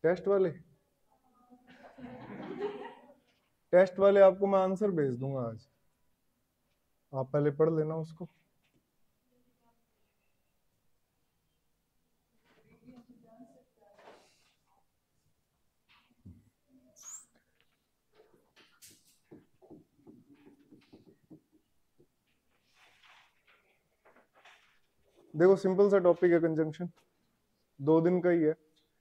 Test वाले test वाले आपको मैं आंसर भेज दूंगा आज, आप पहले पढ़ लेना उसको। देखो सिंपल सा टॉपिक है कंजंक्शन, 2 दिन का ही है।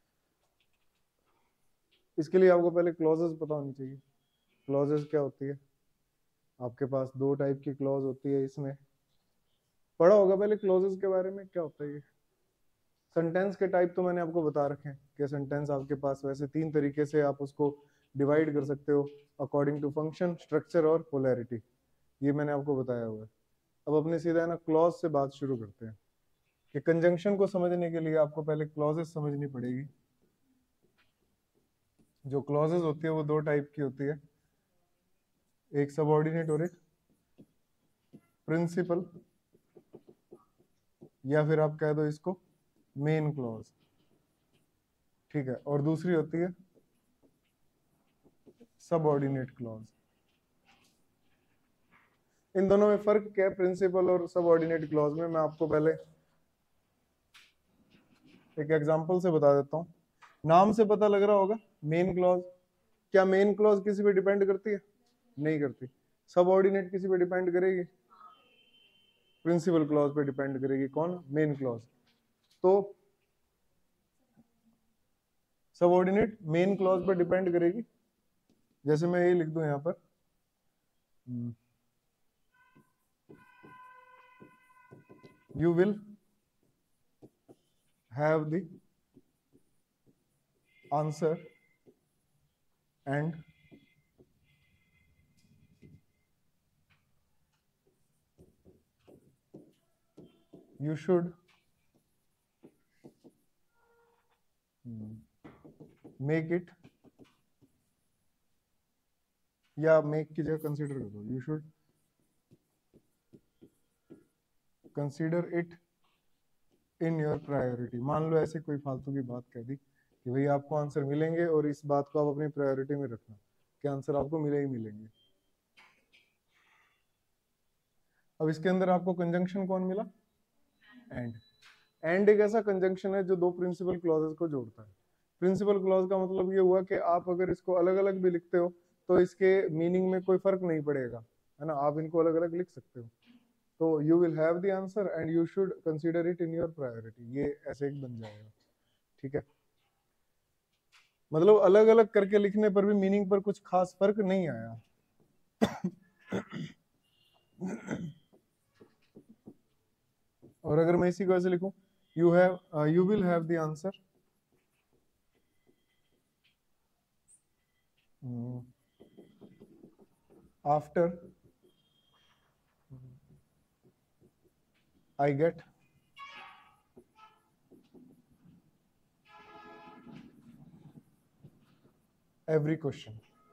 इसके लिए आपको पहले क्लॉजेस पता होनी चाहिए। क्लॉजेस क्या होती है, आपके पास 2 टाइप की क्लॉज होती है। इसमें पढ़ा होगा पहले क्लॉजेस के बारे में, क्या होता है ये। सेंटेंस के टाइप तो मैंने आपको बता रखे हैं कि सेंटेंस आपके पास वैसे 3 तरीके से आप उसको डिवाइड कर सकते हो, अकॉर्डिंग टू फंक्शन, स्ट्रक्चर और पोलैरिटी। ये मैंने आपको बताया हुआ है। अब अपने सीधा है ना क्लॉज से बात शुरू करते हैं कि कंजंक्शन को समझने के लिए आपको पहले क्लॉजेस समझनी पड़ेगी। जो क्लॉजेस होती है वो 2 टाइप की होती है, एक सबऑर्डिनेट और एक प्रिंसिपल, या फिर आप कह दो इसको मेन क्लॉज, ठीक है। और दूसरी होती है सबऑर्डिनेट क्लॉज। इन दोनों में फर्क क्या है, प्रिंसिपल और सबऑर्डिनेट क्लॉज में, मैं आपको पहले एक एग्जांपल से बता देता हूँ। नाम से पता लग रहा होगा मेन क्लॉज। क्या मेन क्लॉज किसी पे डिपेंड करती है? नहीं करती। सबऑर्डिनेट किसी पे डिपेंड करेगी? प्रिंसिपल क्लॉज पे डिपेंड करेगी। कौन? Main clause. तो सबऑर्डिनेट मेन क्लॉज पर डिपेंड करेगी। जैसे मैं ये लिख दूं यहां पर, you will have the answer and you should make it, या मेक की जगह कंसीडर कर दो, you should consider it in your priority. मान लो ऐसे कोई फालतू की बात कह दी कि भाई आपको आंसर मिलेंगे और इस बात को आप अपनी प्रायोरिटी में रखना कि आंसर आपको मिले ही मिलेंगे। अब इसके अंदर आपको कंजंक्शन कौन मिला? एंड। एंड एक ऐसा कंजंक्शन है जो 2 प्रिंसिपल क्लॉजेस को जोड़ता है। प्रिंसिपल क्लॉज का मतलब ये हुआ कि आप अगर इसको अलग अलग भी लिखते हो तो इसके मीनिंग में कोई फर्क नहीं पड़ेगा, है ना, आप इनको अलग अलग लिख सकते हो। तो you will have the answer and you should consider it in your priority, ये ऐसे एक बन जाएगा, ठीक है। मतलब अलग अलग करके लिखने पर भी मीनिंग पर कुछ खास फर्क नहीं आया। और अगर मैं इसी को ऐसे लिखूं, you will have the answer after I get every question।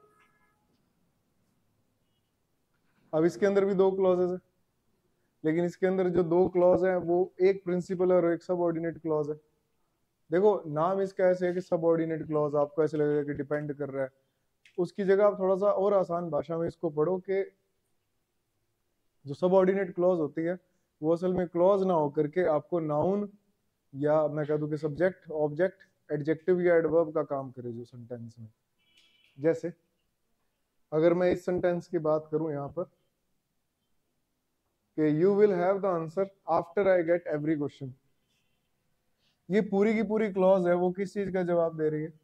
अब इसके अंदर भी 2 क्लॉजेस है, लेकिन इसके अंदर जो 2 क्लॉज है वो एक प्रिंसिपल और एक सबऑर्डिनेट क्लॉज है। देखो नाम इसका ऐसे है कि सबऑर्डिनेट क्लॉज, आपको ऐसे लगेगा कि डिपेंड कर रहा है। उसकी जगह आप थोड़ा सा और आसान भाषा में इसको पढ़ो कि जो सबऑर्डिनेट क्लॉज होती है वो असल में क्लॉज ना होकर के आपको नाउन, या मैं कह दूं कि सब्जेक्ट, ऑब्जेक्ट, एडजेक्टिव या एडवर्ब का काम करे जो सेंटेंस में। जैसे अगर मैं इस सेंटेंस की बात करूं यहाँ पर कि you will have the answer after I get every question, ये पूरी की पूरी क्लॉज है वो किस चीज का जवाब दे रही है?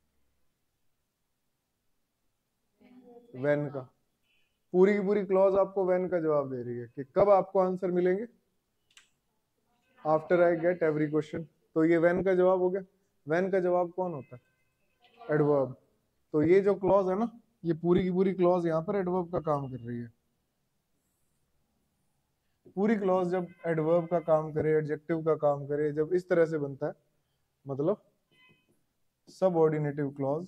व्हेन का। पूरी की पूरी क्लॉज आपको व्हेन का जवाब दे रही है कि कब आपको आंसर मिलेंगे? After I get every question. तो ये व्हेन का जवाब हो गया। व्हेन का जवाब कौन होता है? एडवर्ब। तो ये जो क्लॉज है ना, ये पूरी की पूरी क्लॉज यहाँ पर एडवर्ब का काम कर रही है। पूरी क्लॉज जब एडवर्ब का काम करे, एडजेक्टिव का काम करे, जब इस तरह से बनता है, मतलब सबऑर्डिनेटिव क्लॉज।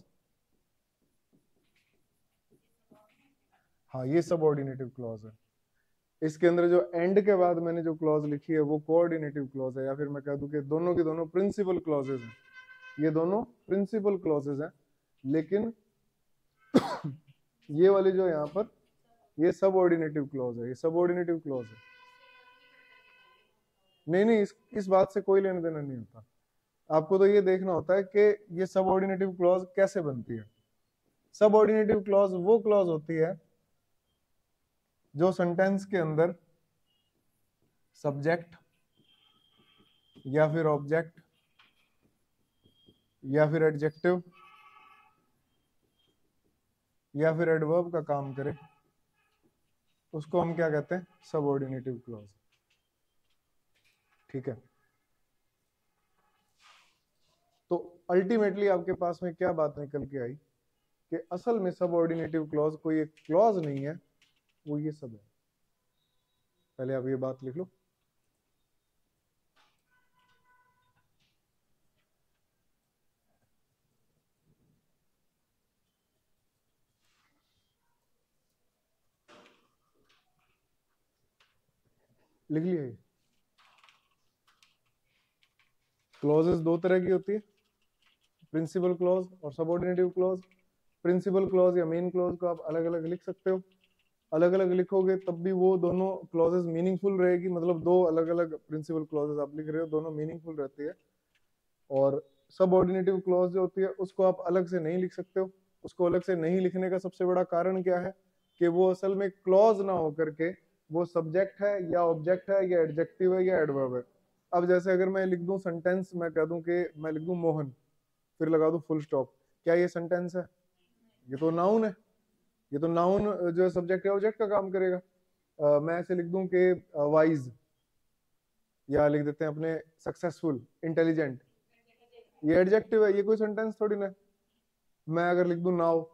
हाँ, ये सबऑर्डिनेटिव क्लॉज है। इसके अंदर जो एंड के बाद मैंने जो क्लॉज लिखी है वो कोऑर्डिनेटिव क्लॉज है, या फिर मैं कह दूं कि दोनों की दोनों प्रिंसिपल क्लॉजेज हैं। ये दोनों प्रिंसिपल क्लॉजेज हैं, लेकिन ये वाली जो यहाँ पर ये सबऑर्डिनेटिव क्लॉज है, ये सबऑर्डिनेटिव क्लॉज है। नहीं नहीं, इस बात से कोई लेना देना नहीं होता। आपको तो ये देखना होता है कि ये सबऑर्डिनेटिव क्लॉज कैसे बनती है। सबऑर्डिनेटिव क्लॉज वो क्लॉज होती है जो सेंटेंस के अंदर सब्जेक्ट या फिर ऑब्जेक्ट या फिर एडजेक्टिव या फिर एडवर्ब का काम करे, उसको हम क्या कहते हैं, सबऑर्डिनेटिव क्लॉज। ठीक है, तो अल्टीमेटली आपके पास में क्या बात निकल के आई कि असल में सबऑर्डिनेटिव क्लॉज कोई एक क्लॉज नहीं है, वो ये सब है। पहले आप ये बात लिख लो। लिख लिया। क्लॉजेस दो तरह की होती है, प्रिंसिपल क्लॉज और सबऑर्डिनेटिव क्लॉज। प्रिंसिपल क्लॉज या मेन क्लॉज को आप अलग अलग लिख सकते हो, अलग अलग लिखोगे तब भी वो दोनों क्लॉजेस मीनिंगफुल रहेगी। मतलब दो अलग अलग प्रिंसिपल क्लॉजेस आप लिख रहे हो, दोनों मीनिंगफुल रहती है। और सबऑर्डिनेटिव क्लॉज जो होती है उसको आप अलग से नहीं लिख सकते हो। उसको अलग से नहीं लिखने का सबसे बड़ा कारण क्या है कि वो असल में क्लॉज ना होकर के वो सब्जेक्ट है या ऑब्जेक्ट है या एडजेक्टिव है या एडवर्ब है। अब जैसे अगर मैं लिख दूं सेंटेंस, मैं कह दूं कि मैं लिख दूं मोहन, फिर लगा दूं फुल स्टॉप, क्या ये सेंटेंस है? ये तो नाउन है। ये तो नाउन जो सब्जेक्ट है ऑब्जेक्ट का काम करेगा। मैं ऐसे लिख दूं कि वाइज, या लिख देते हैं अपने सक्सेसफुल, इंटेलिजेंट, ये एडजेक्टिव है, ये कोई सेंटेंस थोड़ी ना। मैं अगर लिख दूं नाउ,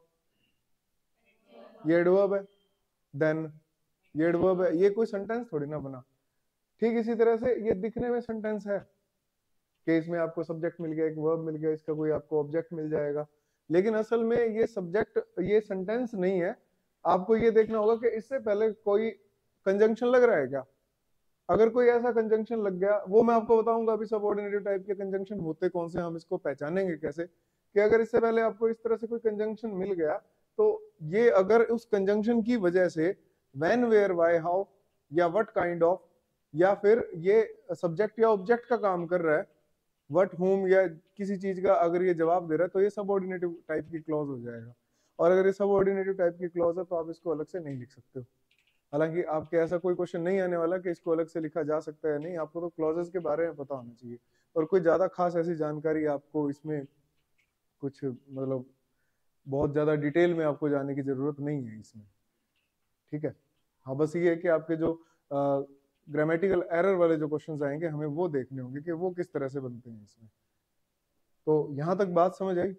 ये एडवर्ब है, देन ये एडवर्ब है, ये कोई सेंटेंस थोड़ी ना बना। ठीक इसी तरह से ये दिखने में सेंटेंस है कि इसमें आपको सब्जेक्ट मिल गया, एक वर्ब मिल गया, इसका कोई आपको ऑब्जेक्ट मिल जाएगा, लेकिन असल में ये सब्जेक्ट, ये सेंटेंस नहीं है। आपको ये देखना होगा कि इससे पहले कोई कंजंक्शन लग रहा है क्या। अगर कोई ऐसा कंजंक्शन लग गया, वो मैं आपको बताऊंगा अभी सबऑर्डिनेटिव टाइप के कंजंक्शन होते कौन से, हम इसको पहचानेंगे कैसे, कि अगर इससे पहले आपको इस तरह से कोई कंजंक्शन मिल गया तो ये अगर उस कंजंक्शन की वजह से व्हेन, वेयर, व्हाई, हाउ या व्हाट काइंड ऑफ, या फिर ये सब्जेक्ट या ऑब्जेक्ट का काम कर रहा है, व्हाट, हुम या किसी चीज का अगर ये जवाब दे रहा है, तो ये सबऑर्डिनेटिव टाइप की क्लॉज हो जाएगा। और अगर ये सबऑर्डिनेटिव टाइप की क्लॉज है तो आप इसको अलग से नहीं लिख सकते हो। हालांकि आपके ऐसा कोई क्वेश्चन नहीं आने वाला कि इसको अलग से लिखा जा सकता है, नहीं, आपको तो क्लॉजेस के बारे में पता होना चाहिए। और कोई ज्यादा खास ऐसी जानकारी आपको इसमें कुछ मतलब बहुत ज्यादा डिटेल में आपको जाने की जरूरत नहीं है इसमें। ठीक है, हाँ, बस ये है कि आपके जो ग्रामेटिकल एरर वाले जो क्वेश्चंस आएंगे हमें वो देखने होंगे कि वो किस तरह से बनते हैं इसमें। तो यहां तक बात समझ आई।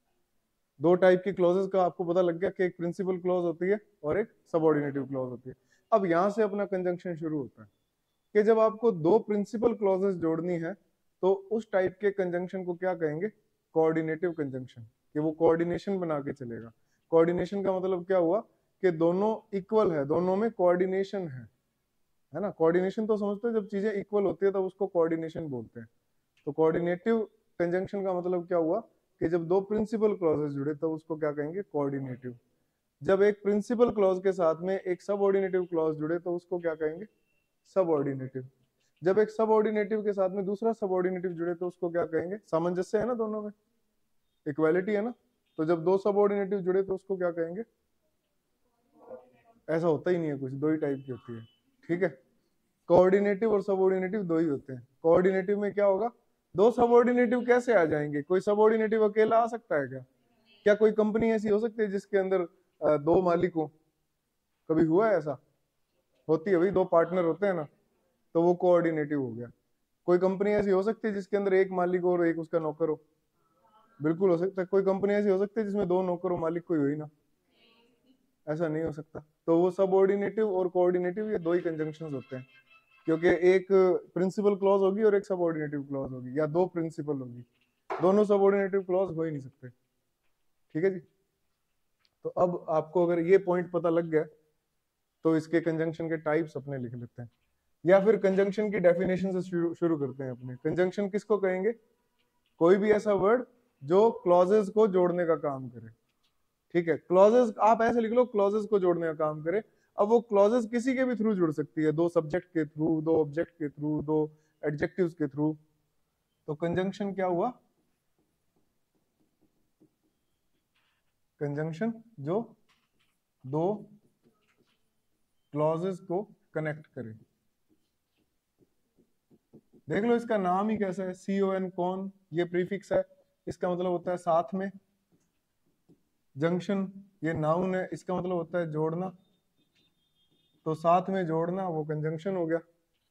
दो टाइप की क्लॉजेस का आपको पता लग गया कि एक प्रिंसिपल क्लॉज होती है और एक सबऑर्डिनेटिव क्लॉज होती है। अब यहां से अपना कंजंक्शन शुरू होता है कि जब आपको दो प्रिंसिपल क्लॉजेस जोड़नी है तो उस टाइप के कंजंक्शन को क्या कहेंगे, कोऑर्डिनेटिव कंजंक्शन, कि वो कोऑर्डिनेशन बना के चलेगा। कोऑर्डिनेशन का मतलब क्या हुआ कि दोनों इक्वल है, दोनों में कोऑर्डिनेशन है ना। कोऑर्डिनेशन तो समझते हैं, जब चीजें इक्वल होती है तब उसको कोऑर्डिनेशन बोलते हैं। तो कोऑर्डिनेटिव कंजंक्शन का मतलब क्या हुआ कि जब दो प्रिंसिपल क्लॉजेस जुड़े तब उसको क्या कहेंगे, कोऑर्डिनेटिव। जब एक प्रिंसिपल क्लॉज के साथ में एक सबऑर्डिनेटिव क्लॉज जुड़े तो उसको क्या कहेंगे, सबऑर्डिनेटिव। जब एक सबऑर्डिनेटिव के साथ में दूसरा सबऑर्डिनेटिव जुड़े तो उसको क्या कहेंगे, सामंजस्य है ना, दोनों में इक्वालिटी है ना। तो जब दो सबऑर्डिनेटिव जुड़े तो उसको क्या कहेंगे, ऐसा होता ही नहीं है कुछ, दो ही टाइप की होती है। ठीक है, कोऑर्डिनेटिव और सबऑर्डिनेटिव दो ही होते हैं। कोऑर्डिनेटिव में क्या होगा, दो सबऑर्डिनेटिव कैसे आ जाएंगे, कोई सबऑर्डिनेटिव अकेला आ सकता है क्या? क्या कोई कंपनी ऐसी हो सकती है जिसके अंदर दो मालिक हो? कभी हुआ है ऐसा? होती है भाई, दो पार्टनर होते हैं ना, तो वो कोऑर्डिनेटिव हो गया। कोई कंपनी ऐसी हो सकती है जिसके अंदर एक मालिक हो और एक उसका नौकर हो? बिल्कुल हो सकता है। कोई कंपनी ऐसी हो सकती है जिसमें दो नौकर हो, मालिक कोई हो ही ना? ऐसा नहीं हो सकता। तो वो सबऑर्डिनेटिव और कोऑर्डिनेटिव ये दो ही कंजंक्शंस होते हैं, क्योंकि एक प्रिंसिपल क्लॉज होगी और एक सबऑर्डिनेटिव क्लॉज होगी, या दो प्रिंसिपल होगी, दोनों सबऑर्डिनेटिव क्लॉज हो ही नहीं सकते। ठीक है जी। तो अब आपको अगर ये पॉइंट पता लग गया तो इसके कंजंक्शन के टाइप्स अपने लिख लेते हैं, या फिर कंजंक्शन की डेफिनेशन से शुरू करते हैं अपने। कंजंक्शन किसको कहेंगे, कोई भी ऐसा वर्ड जो क्लॉजेस को जोड़ने का काम करे। ठीक है, क्लॉजेस आप ऐसे लिख लो, क्लॉजेस को जोड़ने का काम करे। अब वो क्लॉजेस किसी के भी थ्रू जुड़ सकती है, दो सब्जेक्ट के थ्रू, दो ऑब्जेक्ट के थ्रू, दो एडजेक्टिव्स के थ्रू। तो कंजंक्शन क्या हुआ? कंजंक्शन जो दो क्लॉजेस को कनेक्ट करे। देख लो इसका नाम ही कैसा है, CON, कौन, ये प्रीफिक्स है, इसका मतलब होता है साथ में। जंक्शन ये नाउन है, इसका मतलब होता है जोड़ना, तो साथ में जोड़ना वो कंजंक्शन हो गया।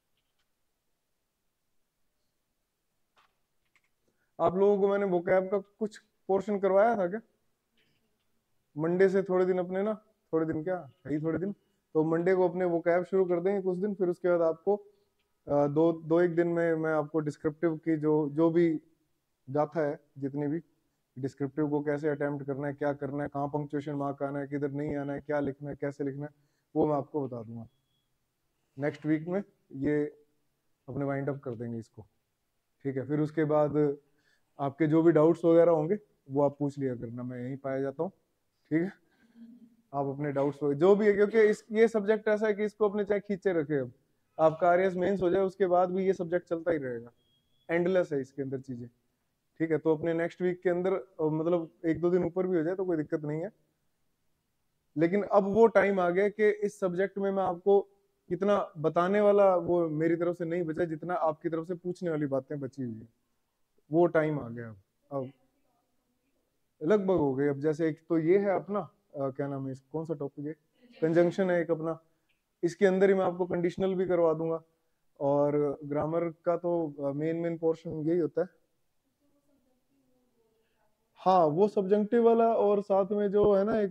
आप लोगों को मैंने वोकैब का कुछ पोर्शन करवाया था क्या? मंडे से थोड़े दिन अपने ना, थोड़े दिन क्या है ही थोड़े दिन, तो मंडे को अपने वोकैब शुरू कर देंगे कुछ दिन, फिर उसके बाद आपको दो दो एक दिन में मैं आपको डिस्क्रिप्टिव की जो जो भी गाथा है, जितनी भी डिस्क्रिप्टिव को कैसे अटेम्प्ट करना है, क्या करना है, कहाँ पंक्चुएशन मार्क आना है, किधर नहीं आना है, क्या लिखना है, कैसे लिखना है, वो मैं आपको बता दूंगा। नेक्स्ट वीक में ये अपने वाइंड अप कर देंगे इसको। ठीक है, फिर उसके बाद आपके जो भी डाउट्स वगैरह होंगे वो आप पूछ लिया करना, मैं यहीं पाया जाता हूँ। ठीक है, आप अपने डाउट्स जो भी है, क्योंकि इस ये सब्जेक्ट ऐसा है कि इसको अपने चाहे खींचे रखे, अब आपका आरएस मेंस हो जाए उसके बाद भी ये सब्जेक्ट चलता ही रहेगा, एंडलेस है इसके अंदर चीजें। ठीक है, तो अपने नेक्स्ट वीक के अंदर मतलब एक दो दिन ऊपर भी हो जाए तो कोई दिक्कत नहीं है, लेकिन अब वो टाइम आ गया कि इस सब्जेक्ट में मैं आपको इतना बताने वाला वो मेरी तरफ से नहीं बचा जितना आपकी तरफ से पूछने वाली बातें बची हुई है, वो टाइम आ गया। अब लगभग हो गए। अब जैसे एक तो ये है अपना क्या नाम है, कौन सा टॉपिक है, कंजंक्शन है एक अपना, इसके अंदर ही मैं आपको कंडीशनल भी करवा दूंगा, और ग्रामर का तो मेन मेन पोर्शन यही होता है। हाँ वो सब्जेक्टिव वाला, और साथ में जो है ना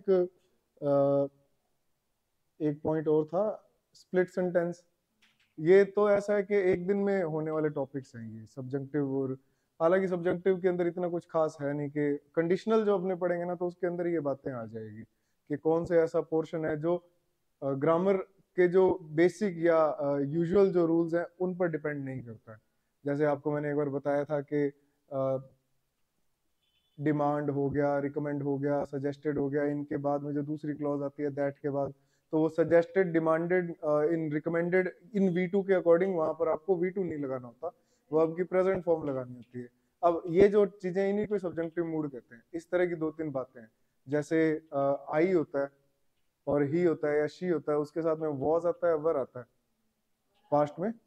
एक पॉइंट और था, स्प्लिट सेंटेंस। ये तो ऐसा है कि एक दिन में होने वाले टॉपिक्स हैं ये सब्जेक्टिव, और हालांकि सब्जेक्टिव के अंदर इतना कुछ खास है नहीं, कि कंडीशनल जो अपने पढ़ेंगे ना तो उसके अंदर ये बातें आ जाएगी कि कौन से ऐसा पोर्शन है जो ग्रामर के जो बेसिक या यूजुअल जो रूल्स हैं उन पर डिपेंड नहीं करता है। जैसे आपको मैंने एक बार बताया था कि डिमांड हो गया, रिकमेंड हो गया, सजेस्टेड हो गया, इनके बाद में जो दूसरी क्लॉज आती है दैट के बाद, तो वो सजेस्टेड, डिमांडेड, इन रिकमेंडेड, इन V2 के अकॉर्डिंग वहां पर आपको V2 नहीं लगाना होता, वो आपकी प्रेजेंट फॉर्म लगानी होती है। अब ये जो चीजें, इन्हीं को सब्जेक्टिव मूड कहते हैं। इस तरह की दो तीन बातें हैं, जैसे आई होता है और ही होता है या शी होता है, उसके साथ में वॉज आता है, वर आता है। पास्ट में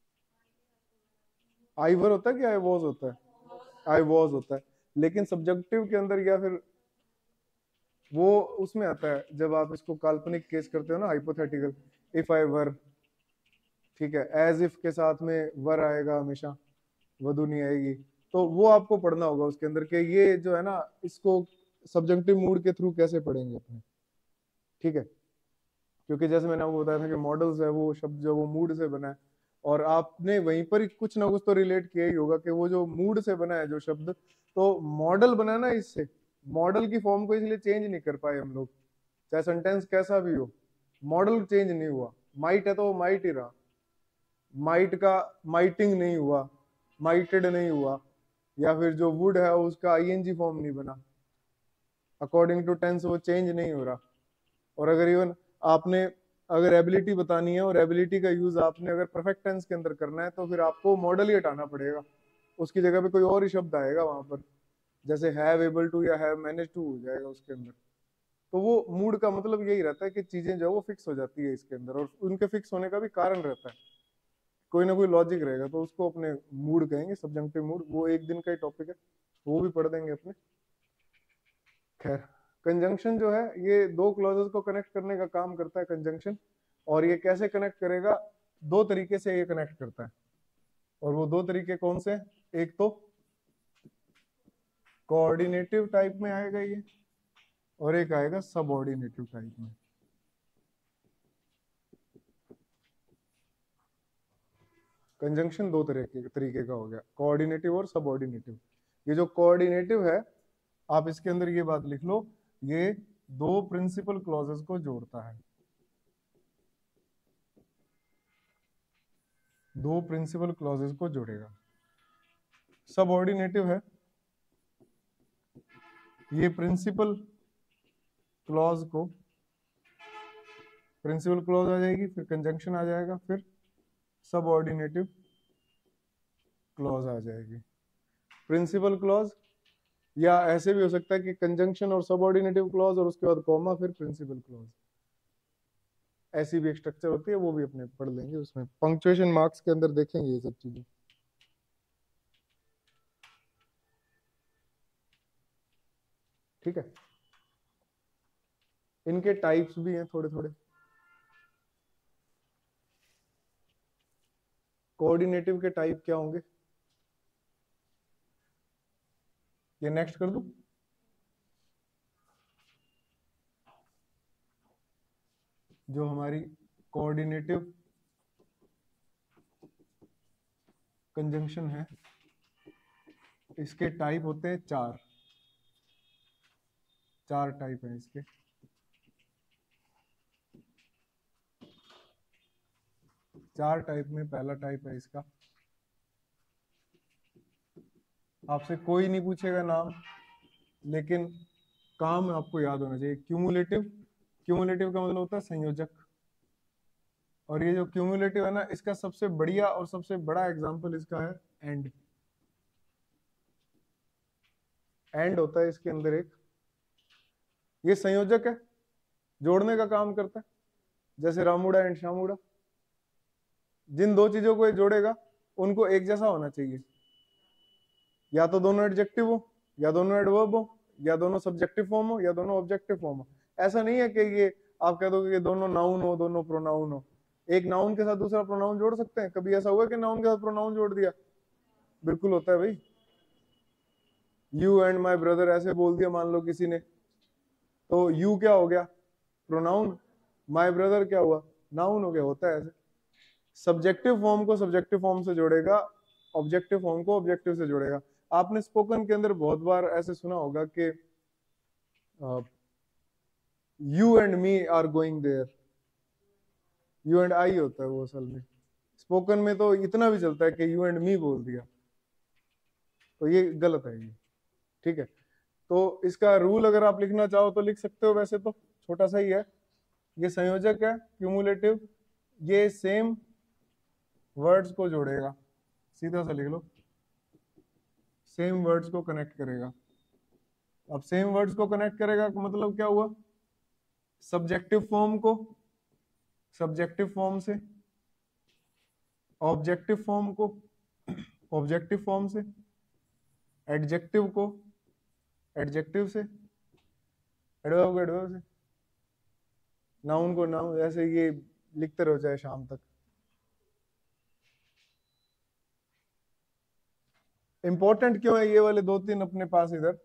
आई वर होता है कि आई वॉज होता है? आई वॉज होता है, लेकिन सब्जेक्टिव के अंदर या फिर वो उसमें आता है जब आप इसको काल्पनिक केस करते हो ना, हाइपोथेटिकल, इफ आई वर। ठीक है, एज इफ के साथ में वर आएगा हमेशा, वधु नहीं आएगी। तो वो आपको पढ़ना होगा उसके अंदर के ये जो है ना, इसको सब्जेक्टिव मूड के थ्रू कैसे पढ़ेंगे अपने। ठीक है, क्योंकि जैसे मैंने आपको बताया था कि मॉडल्स है वो शब्द जो वो मूड से बना है, और आपने वहीं पर ही कुछ ना कुछ तो रिलेट किया ही होगा कि वो जो मूड से बना है जो शब्द, तो मॉडल बना ना इससे, मॉडल की फॉर्म को इसलिए चेंज नहीं कर पाए हम लोग, चाहे सेंटेंस कैसा भी हो, मॉडल चेंज नहीं हुआ। माइट है तो वो माइट ही रहा, माइट का माइटिंग नहीं हुआ, माइटेड नहीं हुआ, या फिर जो वुड है उसका आईएनजी फॉर्म नहीं बना, अकॉर्डिंग टू टेंस वो चेंज नहीं हो रहा। और अगर इवन आपने अगर एबिलिटी बतानी है और एबिलिटी का यूज आपने अगर परफेक्ट टेंस के अंदर करना है, तो फिर आपको मॉडल ही हटाना पड़ेगा, उसकी जगह पे कोई और ही शब्द आएगा वहां पर, जैसे हैव एबल टू या हैव मैनेज टू हो जाएगा उसके अंदर। तो वो मूड का मतलब यही रहता है कि चीजें जो है वो फिक्स हो जाती है इसके अंदर, और उनके फिक्स होने का भी कारण रहता है, कोई ना कोई लॉजिक रहेगा, तो उसको अपने मूड कहेंगे, सब्जेक्टिव मूड। वो एक दिन का ही टॉपिक है, वो भी पढ़ देंगे अपने। खैर, कंजंक्शन जो है ये दो क्लॉजेस को कनेक्ट करने का काम करता है कंजंक्शन, और ये कैसे कनेक्ट करेगा? दो तरीके से ये कनेक्ट करता है, और वो दो तरीके कौन से? एक तो कोऑर्डिनेटिव टाइप में आएगा ये, और एक आएगा सबऑर्डिनेटिव टाइप में। कंजंक्शन दो तरीके का हो गया, कोऑर्डिनेटिव और सबऑर्डिनेटिव। ये जो कोऑर्डिनेटिव है, आप इसके अंदर ये बात लिख लो, ये दो प्रिंसिपल क्लॉजेस को जोड़ता है, दो प्रिंसिपल क्लॉजेस को जोड़ेगा। सबऑर्डिनेटिव है ये प्रिंसिपल क्लॉज आ जाएगी, फिर कंजंक्शन आ जाएगा, फिर सबऑर्डिनेटिव क्लॉज आ जाएगी। प्रिंसिपल क्लॉज, या ऐसे भी हो सकता है कि कंजंक्शन और सबऑर्डिनेटिव क्लॉज और उसके बाद कॉमा फिर प्रिंसिपल क्लॉज, ऐसी भी एक स्ट्रक्चर होती है, वो भी अपने पढ़ लेंगे, उसमें पंक्चुएशन मार्क्स के अंदर देखेंगे ये सब चीजें। ठीक है, इनके टाइप्स भी हैं थोड़े थोड़े। कोऑर्डिनेटिव के टाइप क्या होंगे, ये नेक्स्ट कर दूं? जो हमारी कोऑर्डिनेटिव कंजंक्शन है, इसके टाइप होते हैं चार टाइप हैं इसके। चार टाइप में पहला टाइप है इसका, आपसे कोई नहीं पूछेगा नाम, लेकिन काम आपको याद होना चाहिए, क्यूमुलेटिव। क्यूमुलेटिव का मतलब होता है संयोजक। और ये जो क्यूमुलेटिव है ना, इसका सबसे बढ़िया और सबसे बड़ा एग्जांपल इसका है एंड। एंड होता है इसके अंदर एक, ये संयोजक है, जोड़ने का काम करता है, जैसे रामुड़ा एंड श्यामुड़ा। जिन दो चीजों को ये जोड़ेगा उनको एक जैसा होना चाहिए, या तो दोनों एडजेक्टिव हो, या दोनों एडवर्ब हो, या दोनों सब्जेक्टिव फॉर्म हो, या दोनों ऑब्जेक्टिव फॉर्म हो। ऐसा नहीं है कि ये आप कह दोगे कि दोनों नाउन हो, दोनों प्रोनाउन हो। एक नाउन के साथ दूसरा प्रोनाउन जोड़ सकते हैं? कभी ऐसा हुआ कि नाउन के साथ प्रोनाउन जोड़ दिया? बिल्कुल होता है भाई। यू एंड माई ब्रदर ऐसे बोल दिया मान लो किसी ने, तो यू क्या हो गया? प्रोनाउन। माई ब्रदर क्या हुआ? नाउन हो गया। होता है ऐसे। सब्जेक्टिव फॉर्म को सब्जेक्टिव फॉर्म से जोड़ेगा, ऑब्जेक्टिव फॉर्म को ऑब्जेक्टिव से जोड़ेगा। आपने स्पोकन के अंदर बहुत बार ऐसे सुना होगा कि you and me are going there. You and I होता है वो असल में। स्पोकन में तो इतना भी चलता है कि यू एंड मी बोल दिया, तो ये गलत है ये। ठीक है, तो इसका रूल अगर आप लिखना चाहो तो लिख सकते हो, वैसे तो छोटा सा ही है। ये संयोजक है क्यूमुलेटिव, ये सेम वर्ड्स को जोड़ेगा, सीधा सा लिख लो, सेम वर्ड्स को कनेक्ट करेगा। अब सेम वर्ड्स को कनेक्ट करेगा का मतलब क्या हुआ? सब्जेक्टिव फॉर्म को सब्जेक्टिव फॉर्म से, ऑब्जेक्टिव फॉर्म को ऑब्जेक्टिव फॉर्म से, एडजेक्टिव को एडजेक्टिव से, एडवर्ब को एडवर्ब से, नाउन को नाउन, ऐसे ये लिखते रहो चाहे शाम तक। इंपॉर्टेंट क्यों है ये वाले दो तीन अपने पास इधर?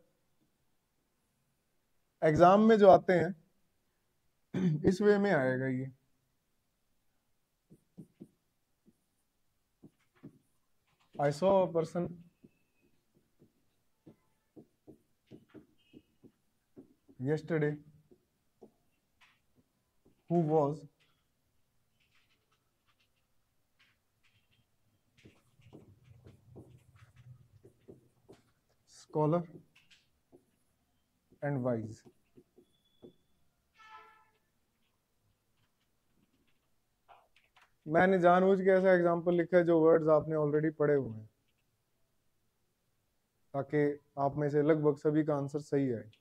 एग्जाम में जो आते हैं इस वे में आएगा ये। I saw a person yesterday who was scholar and wise. मैंने जानबूझ के ऐसा एग्जाम्पल लिखा है जो वर्ड्स आपने ऑलरेडी पढ़े हुए हैं, ताकि आप में से लगभग सभी का आंसर सही आए।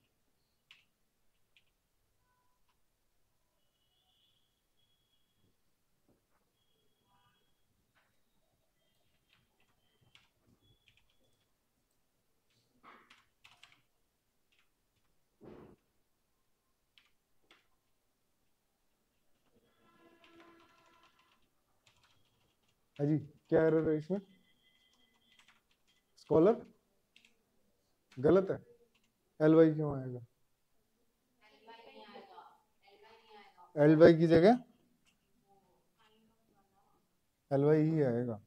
जी, क्या एरर है इसमें? स्कॉलर गलत है, एल वाई क्यों आएगा? एल वाई की जगह एल वाई ही आएगा।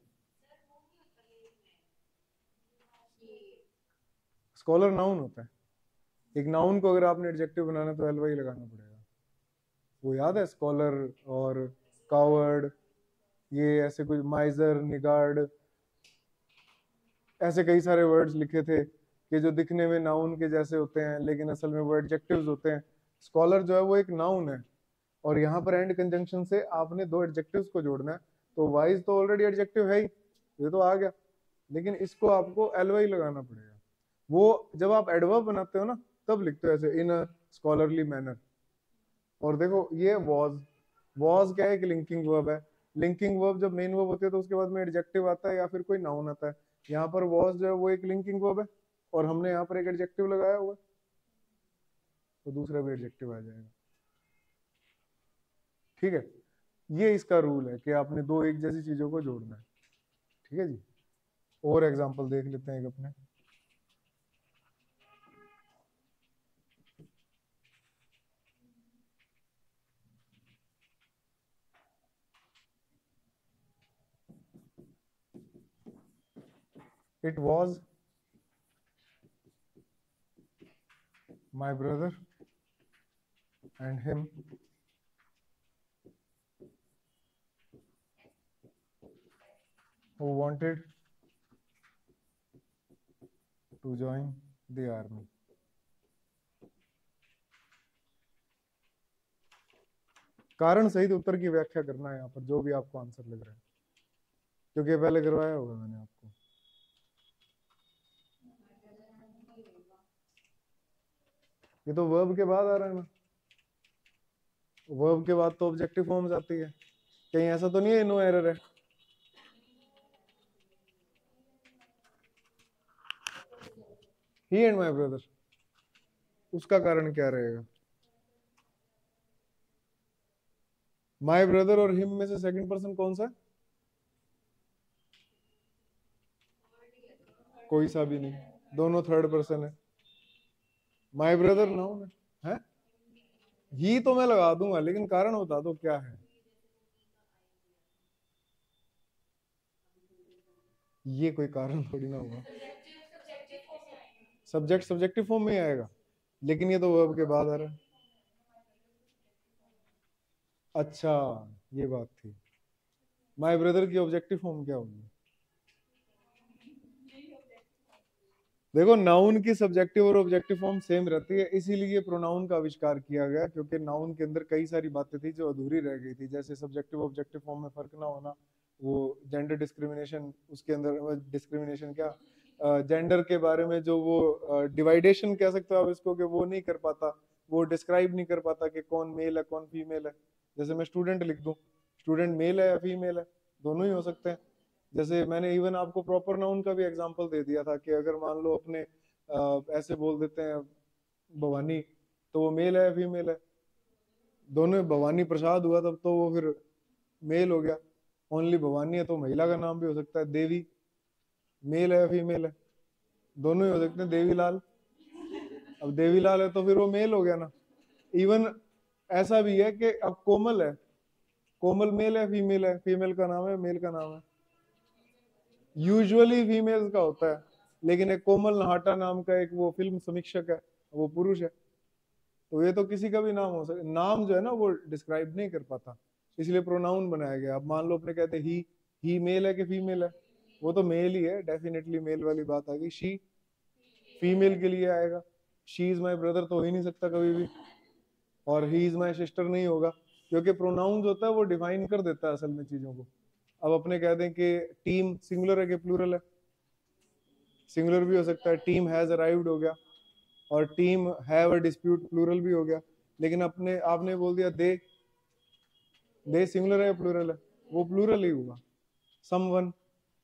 स्कॉलर नाउन होता है, एक नाउन को अगर आपने एडजेक्टिव बनाना तो एल वाई लगाना पड़ेगा। वो याद है? स्कॉलर और कावर्ड, ये ऐसे कुछ, माइजर, निगार्ड, ऐसे कई सारे वर्ड्स लिखे थे कि जो दिखने में नाउन के जैसे होते हैं लेकिन असल में वो एडजेक्टिव्स होते हैं। स्कॉलर जो है वो एक नाउन है, और यहाँ पर एंड कंजंक्शन से आपने दो एडजेक्टिव्स को जोड़ना है। तो वाइज तो ऑलरेडी एडजेक्टिव है ही, ये तो आ गया, लेकिन इसको आपको एलवाई लगाना पड़ेगा। वो जब आप एडवर्ब बनाते हो ना तब लिखते हो ऐसे, इन अ स्कॉलरली मैनर। और देखो ये वॉज क्या है, एक लिंकिंग वर्ब है। लिंकिंग वर्ब जब मेन वर्ब होती है तो उसके बाद में एडजेक्टिव आता है या फिर कोई नाउन आता है। यहाँ पर वॉज जो है वो एक लिंकिंग वर्ब है, और हमने यहाँ पर एक एडजेक्टिव लगाया हुआ है, तो दूसरा भी एडजेक्टिव आ जाएगा। ठीक है, ये इसका रूल है कि आपने दो एक जैसी चीजों को जोड़ना है। ठीक है जी, और एग्जांपल देख लेते हैं एक अपने। It was my brother and him who wanted to join the army। कारण सहित उत्तर की व्याख्या करना है यहाँ पर, जो भी आपको आंसर लग रहा है, क्योंकि पहले करवाया होगा मैंने आपको। ये तो वर्ब के बाद आ रहा है ना, वर्ब के बाद तो ऑब्जेक्टिव फॉर्म्स आती है। कहीं ऐसा तो नहीं है नो एरर है? ही एंड माई ब्रदर, उसका कारण क्या रहेगा? माई ब्रदर और हिम में से सेकंड पर्सन कौन सा है? कोई सा भी नहीं, दोनों थर्ड पर्सन है। माई ब्रदर नाउन है, ही तो मैं लगा दूंगा, लेकिन कारण बता दो क्या है। ये कोई कारण थोड़ी ना हुआ, सब्जेक्ट सब्जेक्टिव फॉर्म में ही आएगा, लेकिन ये तो वर्ब के बाद आ रहा है। अच्छा, ये बात थी। माय ब्रदर की ऑब्जेक्टिव फॉर्म क्या होगी? देखो नाउन की सब्जेक्टिव और ऑब्जेक्टिव फॉर्म सेम रहती है, इसीलिए प्रोनाउन का आविष्कार किया गया, क्योंकि नाउन के अंदर कई सारी बातें थी जो अधूरी रह गई थी, जैसे सब्जेक्टिव ऑब्जेक्टिव फॉर्म में फर्क ना होना, वो जेंडर डिस्क्रिमिनेशन, उसके अंदर डिस्क्रिमिनेशन क्या, जेंडर के बारे में जो वो डिवाइडेशन कह सकते हो आप इसको, कि वो नहीं कर पाता, वो डिस्क्राइब नहीं कर पाता कि कौन मेल है कौन फीमेल है। जैसे मैं स्टूडेंट लिख दूं, स्टूडेंट मेल है या फीमेल है, दोनों ही हो सकते हैं। जैसे मैंने इवन आपको प्रॉपर नाउन का भी एग्जांपल दे दिया था कि अगर मान लो अपने ऐसे बोल देते हैं भवानी, तो वो मेल है या फीमेल है? दोनों, भवानी प्रसाद हुआ तब तो वो फिर मेल हो गया। ओनली भवानी है तो महिला का नाम भी हो सकता है, देवी मेल है या फीमेल है? दोनों ही हो सकते हैं। देवीलाल, अब देवीलाल है तो फिर वो मेल हो गया ना। इवन ऐसा भी है कि अब कोमल है, कोमल मेल है फीमेल है? फीमेल का नाम है मेल का नाम है? यूजुअली फीमेल्स का होता है, लेकिन एक कोमल नहाटा नाम का एक वो फिल्म समीक्षक है, वो पुरुष है। तो ये तो किसी का भी नाम हो सकता, नाम जो है ना वो डिस्क्राइब नहीं कर पाता, इसलिए प्रोनाउन बनाया गया। अब मान लो अपने कहते ही मेल है कि फीमेल है? वो तो मेल ही है, डेफिनेटली मेल वाली बात आ गई। शी फीमेल के लिए आएगा, शी इज माई ब्रदर तो हो ही नहीं सकता कभी भी, और ही इज माई सिस्टर नहीं होगा, क्योंकि प्रोनाउन जो होता है वो डिफाइन कर देता है असल में चीजों को। अब अपने कह दें कि टीम सिंगुलर है कि प्लूरल है? सिंगुलर भी हो सकता है, टीम हैज अराइव्ड हो गया, और team have a dispute plural भी हो गया। लेकिन अपने आपने बोल दिया दे सिंगुलर है या प्लूरल है? वो प्लूरल ही हुआ। समवन,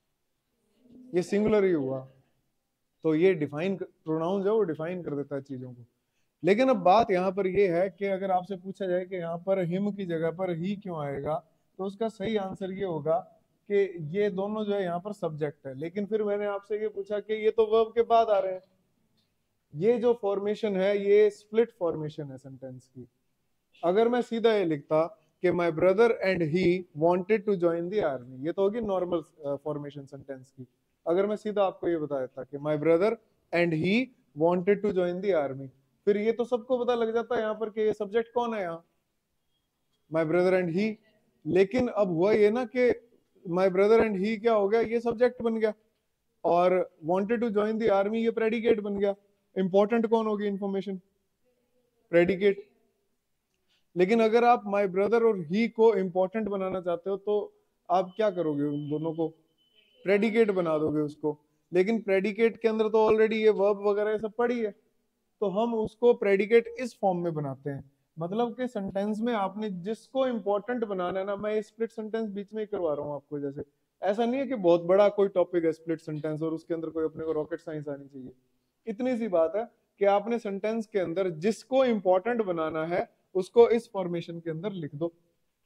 ये सिंगुलर ही हुआ। तो ये डिफाइन, प्रोनाउन जो है वो डिफाइन कर देता है चीजों को। लेकिन अब बात यहाँ पर ये है कि अगर आपसे पूछा जाए कि यहाँ पर हिम की जगह पर ही क्यों आएगा, तो उसका सही आंसर ये होगा कि ये दोनों जो है यहाँ पर सब्जेक्ट है। लेकिन फिर मैंने आपसे ये पूछा कि ये तो वर्ब के बाद आ रहे हैं, ये जो फॉर्मेशन है ये स्प्लिट फॉर्मेशन है सेंटेंस की। अगर मैं सीधा ये लिखता कि my brother and he wanted to join the army, ये तो होगी नॉर्मल फॉर्मेशन सेंटेंस की। अगर मैं सीधा आपको ये बता देता कि my brother and he wanted to join the army, फिर ये तो सबको पता लग जाता है यहाँ पर कि ये सब्जेक्ट कौन है, यहाँ माय ब्रदर एंड ही। लेकिन अब हुआ ये ना कि माय ब्रदर एंड ही क्या हो गया, ये सब्जेक्ट बन गया। और wanted to join the army, ये प्रेडिकेट बन गया। इंपॉर्टेंट कौन होगी इंफॉर्मेशन? प्रेडिकेट। लेकिन अगर आप माय ब्रदर और ही को इंपॉर्टेंट बनाना चाहते हो तो आप क्या करोगे? उन दोनों को प्रेडिकेट बना दोगे उसको। लेकिन प्रेडिकेट के अंदर तो ऑलरेडी ये वर्ब वगैरह ये सब पड़ी है, तो हम उसको प्रेडिकेट इस फॉर्म में बनाते हैं। मतलब कि सेंटेंस में आपने जिसको इंपॉर्टेंट बनाना है ना, मैं स्प्लिट सेंटेंस बीच में ही करवा रहा हूँ आपको। जैसे ऐसा नहीं है कि बहुत बड़ा कोई टॉपिक है स्प्लिट सेंटेंस और उसके अंदर कोई अपने को रॉकेट साइंस आनी चाहिए। इतनी सी बात है कि आपने सेंटेंस के अंदर जिसको इंपॉर्टेंट बनाना है उसको इस फॉर्मेशन के अंदर लिख दो,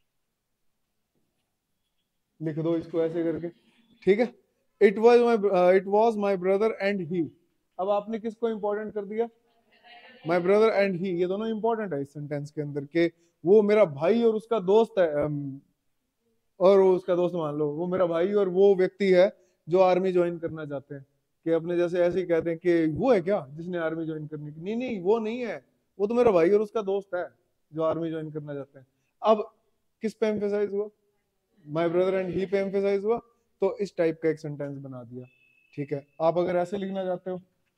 लिख दो इसको ऐसे करके। ठीक है, it was my brother and he. अब आपने किसको इंपॉर्टेंट कर दिया? My brother and he. ये दोनों इंपॉर्टेंट है इस सेंटेंस के अंदर के वो मेरा भाई और उसका दोस्त है, और वो उसका दोस्त मान लो, वो मेरा भाई और वो व्यक्ति है जो आर्मी ज्वाइन करना चाहते हैं। कि अपने जैसे ऐसे ही कहते हैं कि वो है क्या जिसने आर्मी ज्वाइन करनी की? नहीं नहीं, वो नहीं है, वो तो मेरा भाई और उसका दोस्त है जो आर्मी ज्वाइन करना चाहते हैं। अब किस पे एम्फेसाइज हुआ? माय ब्रदर एंड ही पे एम्फेसाइज हुआ, तो इस टाइप का एक सेंटेंस बना दिया। ठीक है, आप अगर ऐसे लिखना चाहते हो,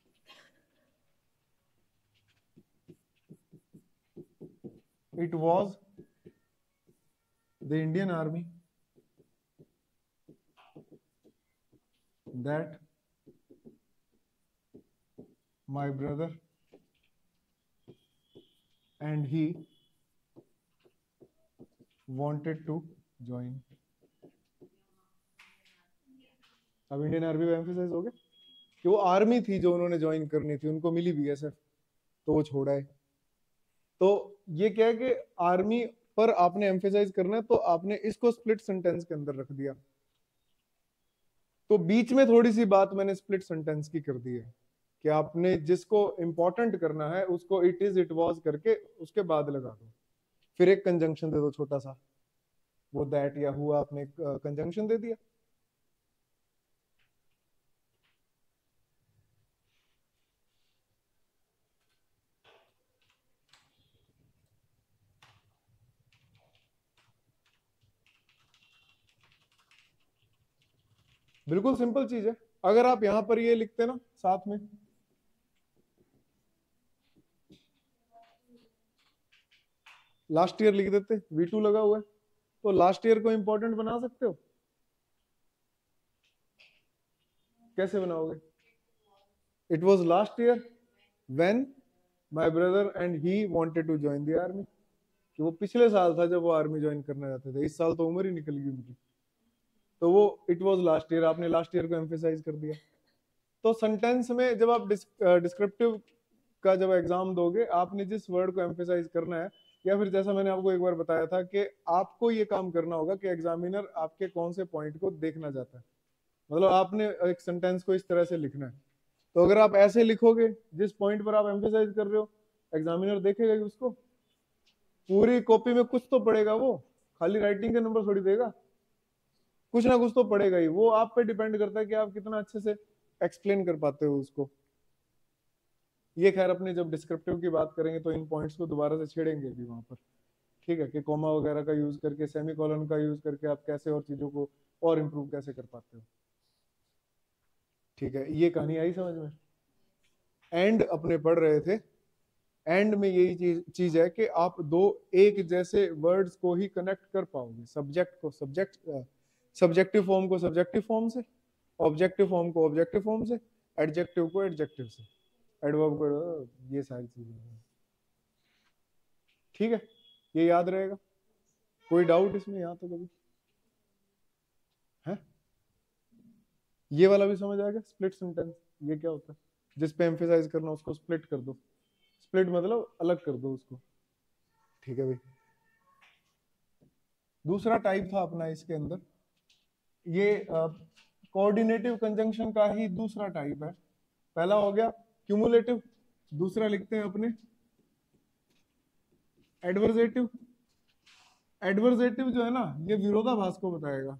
it was the Indian army that my brother and he wanted to join। अब इंडियन आर्मी पे एम्फेसाइज हो गया कि वो आर्मी थी जो उन्होंने ज्वाइन करनी थी, उनको मिली बीएसएफ तो वो छोड़ा है। तो ये क्या है कि आर्मी पर आपने एम्फेसाइज करना है, तो आपने इसको स्प्लिट सेंटेंस के अंदर रख दिया। तो बीच में थोड़ी सी बात मैंने स्प्लिट सेंटेंस की कर दी है कि आपने जिसको इंपॉर्टेंट करना है उसको इट इज इट वाज करके उसके बाद लगा दो, फिर एक कंजंक्शन दे दो छोटा सा, वो दैट या हुआ, आपने कंजंक्शन दे दिया। बिल्कुल सिंपल चीज है। अगर आप यहां पर ये लिखते ना साथ में, लास्ट ईयर लिख देते, V2 लगा हुआ है, तो लास्ट ईयर को इंपॉर्टेंट बना सकते हो। कैसे बनाओगे? It was last year when my brother and he wanted to join the army. कि वो पिछले साल था जब वो आर्मी ज्वाइन करना चाहते थे, इस साल तो उम्र ही निकल गई उनकी, तो वो इट वॉज लास्ट ईयर, आपने लास्ट ईयर को एम्फेसाइज कर दिया। तो सेंटेंस में जब आप डिस्क्रिप्टिव का जब एग्जाम दोगे, आपने जिस वर्ड को एम्फेसाइज करना है, या फिर जैसा मैंने आपको एक बार बताया था कि आपको ये काम करना होगा कि एग्जामिनर आपके कौन से पॉइंट को देखना चाहता है। मतलब आपने एक सेंटेंस को इस तरह से लिखना है, तो अगर आप ऐसे लिखोगे जिस पॉइंट पर आप एम्फेसाइज कर रहे हो, एग्जामिनर देखेगा कि उसको पूरी कॉपी में कुछ तो पड़ेगा, वो खाली राइटिंग के नंबर थोड़ी देगा, कुछ ना कुछ तो पड़ेगा ही। वो आप पे डिपेंड करता है कि आप कितना अच्छे से एक्सप्लेन कर पाते हो उसको। ये खैर अपने जब डिस्क्रिप्टिव की बात करेंगे तो इन पॉइंट्स को दोबारा से छेड़ेंगे भी वहां पर। ठीक है, कि कोमा वगैरह का यूज करके, सेमी कॉलन का यूज करके आप कैसे और चीजों को और इम्प्रूव कैसे कर पाते हो। ठीक है, ये कहानी आई समझ में? एंड अपने पढ़ रहे थे, एंड में यही चीज है कि आप दो एक जैसे वर्ड्स को ही कनेक्ट कर पाओगे। सब्जेक्ट को सब्जेक्टिव फॉर्म को सब्जेक्टिव फॉर्म से, ऑब्जेक्टिव फॉर्म को ऑब्जेक्टिव फॉर्म से, एडजेक्टिव को एडजेक्टिव से, एडवर्ब को, ये सारी चीजें। ठीक है, ये याद रहेगा। कोई डाउट इसमें यहाँ तो कभी है? ये वाला भी समझ आएगा स्प्लिट सेंटेंस ये क्या होता है? जिस पे एम्फेसाइज करना उसको स्प्लिट कर दो। स्प्लिट मतलब अलग कर दो उसको। ठीक है भाई, दूसरा टाइप था अपना इसके अंदर, ये कोऑर्डिनेटिव कंजंक्शन का ही दूसरा टाइप है। पहला हो गया क्यूमुलेटिव, दूसरा लिखते हैं अपने एडवर्जेटिव। एडवर्जेटिव जो है ना, ये विरोधाभास को बताएगा।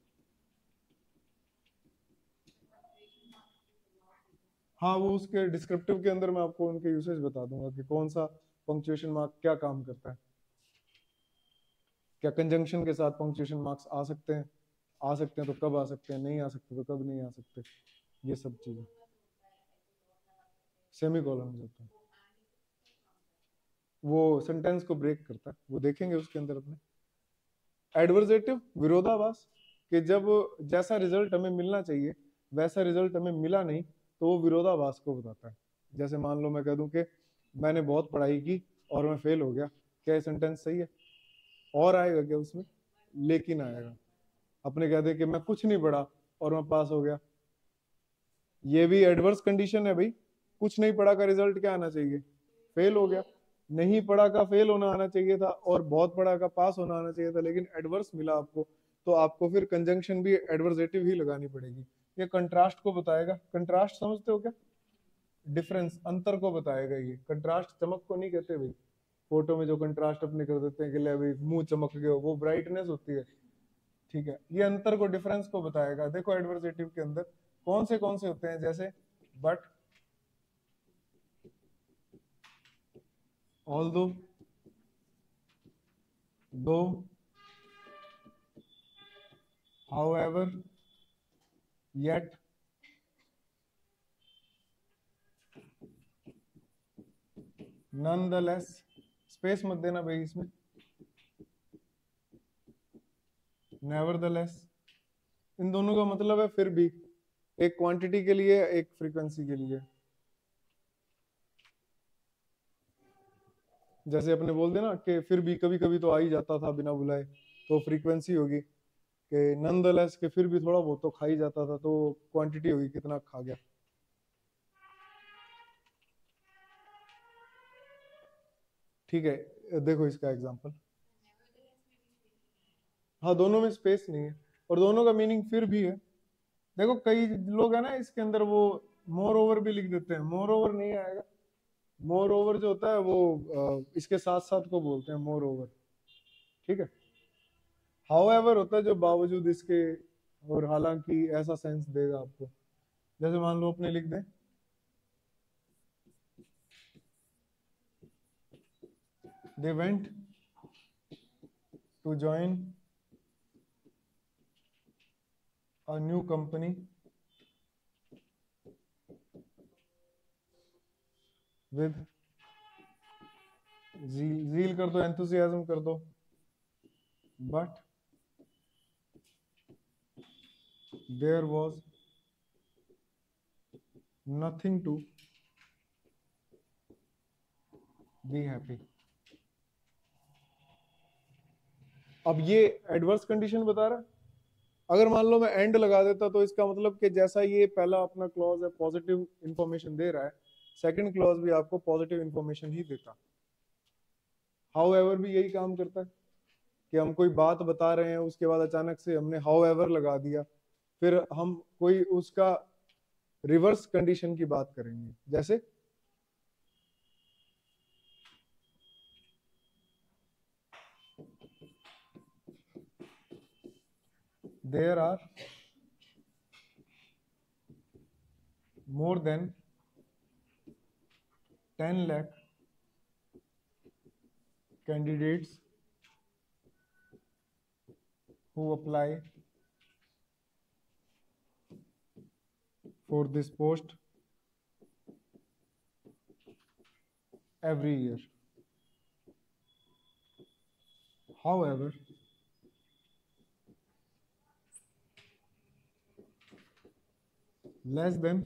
हाँ, वो उसके डिस्क्रिप्टिव के अंदर मैं आपको उनके यूसेज बता दूंगा कि कौन सा पंक्चुएशन मार्क क्या काम करता है। क्या कंजंक्शन के साथ पंक्चुएशन मार्क्स आ सकते हैं? आ सकते हैं तो कब आ सकते हैं, नहीं आ सकते तो कब नहीं आ सकते, ये सब चीजें सेमी कॉलन होता है, वो सेंटेंस को ब्रेक करता है, वो देखेंगे उसके अंदर अपने। एडवर्जेटिव विरोधाभास, कि जब जैसा रिजल्ट हमें मिलना चाहिए वैसा रिजल्ट हमें मिला नहीं तो वो विरोधाभास को बताता है। जैसे मान लो मैं कह दूं कि मैंने बहुत पढ़ाई की और मैं फेल हो गया, क्या ये सेंटेंस सही है? और आएगा क्या उसमें? लेकिन आएगा। अपने कह दे कि मैं कुछ नहीं पढ़ा और मैं पास हो गया, ये भी एडवर्स कंडीशन है भाई। कुछ नहीं पढ़ा का रिजल्ट क्या आना चाहिए? फेल हो गया। नहीं पढ़ा का फेल होना आना चाहिए था और बहुत पढ़ा का पास होना आना चाहिए था, लेकिन एडवर्स मिला आपको, तो आपको फिर कंजंक्शन भी एडवर्सेटिव ही लगानी पड़ेगी। ये कंट्रास्ट को बताएगा। कंट्रास्ट समझते हो क्या? डिफरेंस, अंतर को बताएगा ये। कंट्रास्ट चमक को नहीं कहते भाई, फोटो में जो कंट्रास्ट अपने कर देते हैं कि ले भाई मुंह चमक गया, वो ब्राइटनेस होती है, ठीक है। ये अंतर को, डिफरेंस को बताएगा। देखो एडवर्सेटिव के अंदर कौन से होते हैं, जैसे but, although, though, however, yet, nonetheless। Space मत देना भाई इसमें। nevertheless। इन दोनों का मतलब है फिर भी, एक क्वांटिटी के लिए एक फ्रीक्वेंसी के लिए। जैसे अपने बोल देना कि फिर भी कभी कभी तो आ ही जाता था बिना बुलाए, तो फ्रीक्वेंसी होगी। कि नॉनदलेस के फिर भी थोड़ा बहुत तो खा ही जाता था, तो क्वांटिटी होगी कितना खा गया। ठीक है, देखो इसका एग्जांपल। हाँ, दोनों में स्पेस नहीं है और दोनों का मीनिंग फिर भी है। देखो कई लोग है ना इसके अंदर वो मोर ओवर भी लिख देते हैं, मोर ओवर नहीं आएगा। मोर ओवर जो होता है वो इसके साथ साथ को बोलते हैं मोर ओवर, ठीक है। हाउएवर होता है जो बावजूद इसके, और हालांकि ऐसा सेंस देगा आपको। जैसे मान लो अपने लिख दें, they went to join a new company with zeal कर दो, enthusiasm कर दो, but there was nothing to be happy। अब ये एडवर्स कंडीशन बता रहा है। अगर मान लो मैं एंड लगा देता तो इसका मतलब कि जैसा ये पहला अपना क्लॉज है पॉजिटिव इंफॉर्मेशन दे रहा है, सेकंड क्लॉज भी आपको पॉजिटिव इंफॉर्मेशन ही देता। हाउएवर भी यही काम करता है कि हम कोई बात बता रहे हैं, उसके बाद अचानक से हमने हाउएवर लगा दिया, फिर हम कोई उसका रिवर्स कंडीशन की बात करेंगे। जैसे there are more than 10 lakh candidates who apply for this post every year. However, less than,